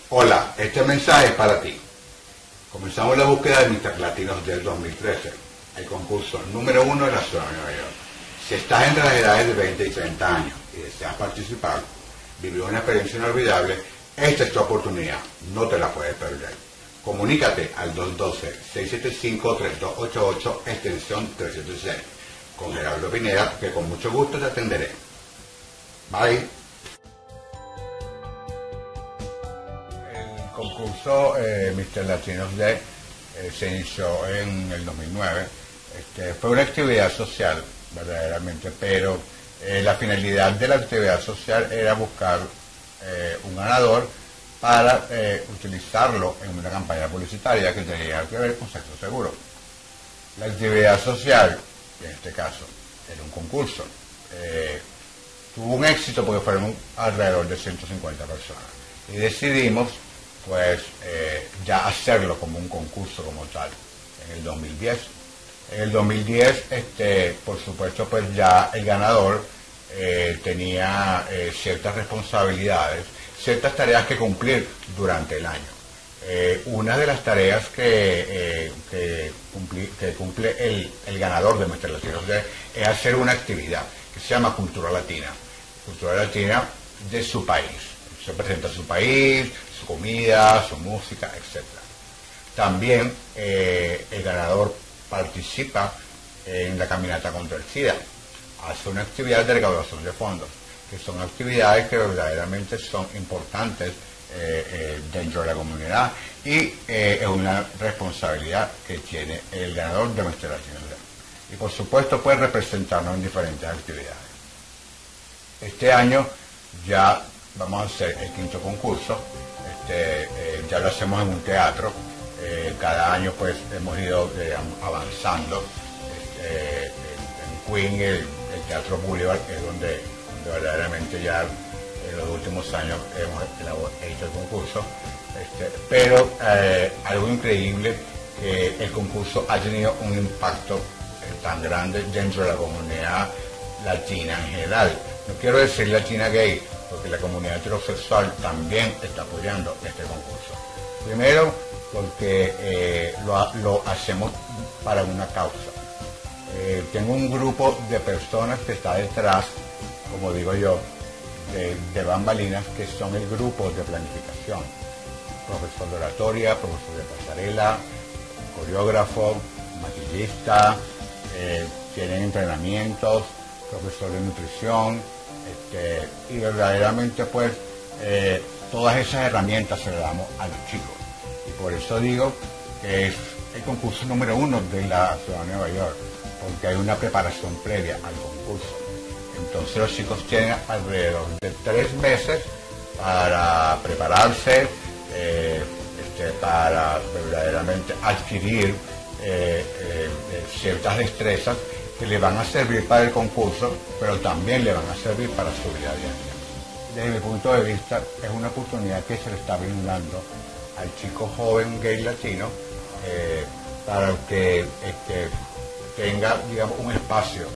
Hola, este mensaje es para ti. Comenzamos la búsqueda de Mr. Latinos del 2013, el concurso número 1 de la ciudad de Nueva York. Si estás entre las edades de 20 y 30 años y deseas participar, vivir una experiencia inolvidable, esta es tu oportunidad, no te la puedes perder. Comunícate al 212-675-3288, extensión 376, con Gerardo Pineda, que con mucho gusto te atenderé. Bye. El concurso Mr. Latinos Day se inició en el 2009. Fue una actividad social, verdaderamente, pero la finalidad de la actividad social era buscar un ganador para utilizarlo en una campaña publicitaria que tenía que ver con sexo seguro. La actividad social, en este caso, era un concurso. Tuvo un éxito porque fueron alrededor de 150 personas. Y decidimos, pues, ya hacerlo como un concurso como tal, en el 2010. En el 2010, por supuesto, pues ya el ganador tenía ciertas responsabilidades, ciertas tareas que cumplir durante el año. Una de las tareas que cumple el ganador de Mr. Latinos Day es hacer una actividad que se llama Cultura Latina de su país. Se presenta su país, su comida, su música, etc. También el ganador participa en la caminata contra el SIDA, hace una actividad de recaudación de fondos, que son actividades que verdaderamente son importantes dentro de la comunidad y es una responsabilidad que tiene el ganador de Mr. Latinos Day. Y por supuesto puede representarnos en diferentes actividades. Este año ya vamos a hacer el quinto concurso, ya lo hacemos en un teatro. Cada año pues hemos ido avanzando. En Queen, el Teatro Boulevard, es donde verdaderamente ya en los últimos años hemos hecho el concurso. Pero algo increíble, que el concurso ha tenido un impacto tan grande dentro de la comunidad latina en general. No quiero decir latina gay, porque la comunidad heterosexual también está apoyando este concurso. Primero, porque lo hacemos para una causa. Tengo un grupo de personas que está detrás, como digo yo, de bambalinas, que son el grupo de planificación. Profesor de oratoria, profesor de pasarela, coreógrafo, maquillista, tienen entrenamientos, profesor de nutrición, y verdaderamente pues todas esas herramientas se las damos a los chicos. Y por eso digo que es el concurso número 1 de la ciudad de Nueva York, porque hay una preparación previa al concurso. Entonces los chicos tienen alrededor de 3 meses para prepararse, para verdaderamente adquirir ciertas destrezas que le van a servir para el concurso, pero también le van a servir para su vida diaria. Desde mi punto de vista, es una oportunidad que se le está brindando al chico joven gay latino para que tenga, digamos, un espacio